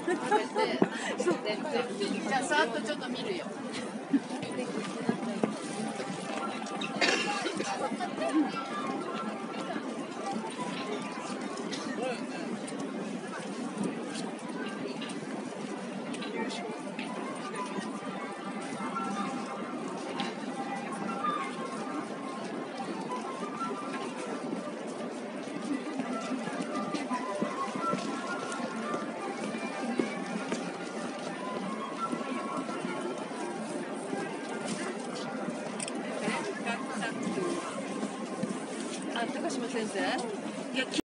じゃあさーっとちょっと見るよ。高島先生。いや